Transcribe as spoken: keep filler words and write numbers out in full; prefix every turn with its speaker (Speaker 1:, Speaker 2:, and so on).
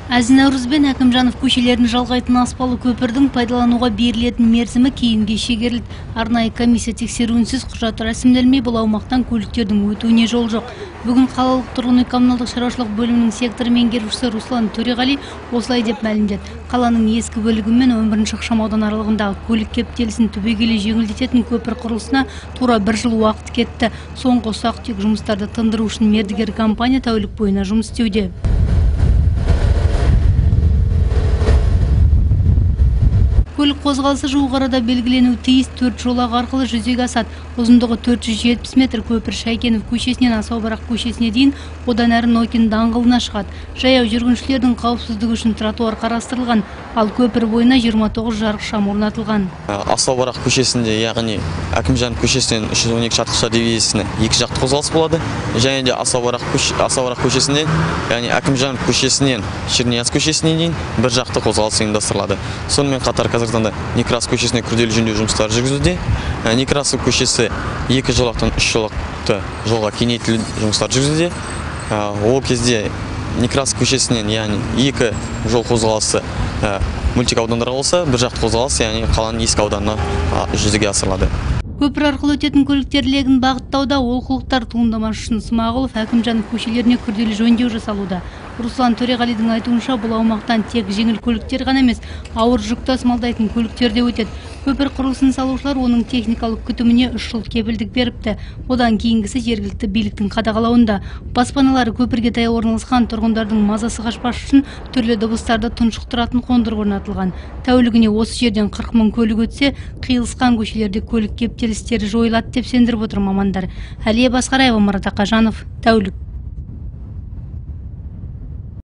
Speaker 1: Наурыз бен Әкімжанов көшелерін жалғайтын аспалы көпірдің пайдалануға берілетін мерзімі кейінге шегерілді. Арнайы комиссия тексеруінсіз құжат рәсімделмей бұл аумақтан көліктердің өтуіне жол жоқ. Бүгін қалалық тұрғын үй коммуналдық шаруашылық бөлімінің сектор меңгерушісі Руслан Төреғали осылай деп мәлімдеді. Қаланың ескі бөлігі мен он бірінші ықшамаудан аралығындағы көлік кептелісін түбегейлі жеңілдететін көпір құрылысына тура бір жыл уақыт кетті. Соңғы ұсақ-түйек жұмыстарды тындыру үшін мердігер компания тәулік бойына жұмыс істеуде. Көлік қозғалысы жуық арада белгіленуі тиіс төрт жолақ арқылы жүзеге асады. Ұзындығы төрт жүз жетпіс метр көпір Шайкенов көшесінен Асаубарақ көшесіне дейін, одан әрі Нокин даңғылына шығады. Жаяу жүргіншілердің қауіпсіздігі үшін тротуар қарастырылған, ал көпір бойына жиырма тоғыз жарық шам орнатылған.
Speaker 2: Асаубарақ көшесінде, яғни Әкімжанов көшесінен үш жүз он екі шартқыша дивизиясына екі жақты қозғалыс болады. Және де Асаубарақ көшесінде, яғни Әкімжанов көшесінен Шернияз көшесіне дейін бір жақты қозғалыс ұйымдастырылады. Сонымен қатар Казахстанда Некрасов көшесіне күрделі жөндеу жұмыстары жүргізілуде. Некрасов көшесі екі жолақтан үш жолақты жолға кеңейтілу жұмыстары жүргізілуде. Ол кезде Некрасов көшесінен, яғни екі жол қозғалысы мөлтек аудандарға болса, бір жақты қозғалыс, яғни қаланың ескі ауданына жүзеге асырылады.
Speaker 1: Көпір арқылы өтетін көліктер легін бағыттауда олқылықтар туындамас үшін Смағұлов, Әкімжанов көшелеріне күрделі жөндеу жасалуда. Руслан Төреғалидің айтуынша, бұл аумақтан тек жеңіл көліктер ғана емес, ауыр жүк тасымалдайтын көліктер де өтеді. Көпір құрылысын салушылар оның техникалық күтіміне үш жыл кепілдік беріпті. Одан кейінгісі жергілікті биліктің қадағалауында. Баспаналары көпірге таяу орналасқан тұрғындардың мазасы қашпас үшін түрлі дыбыстарды тұншықтыратын қондырғы орнатылған. Тәулігіне осы жерден қырық мың көлік өтсе, қиылысқан көшелерде көлік кептелістері жойылады деп сендіріп отыр мамандар. Әлия Басқараева, Марат Ақажанов, тәулік.